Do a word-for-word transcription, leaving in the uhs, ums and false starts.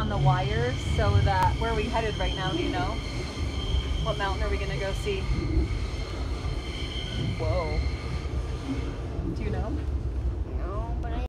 on the wires so that, where are we headed right now, do you know? What mountain are we gonna go see? Whoa. Do you know?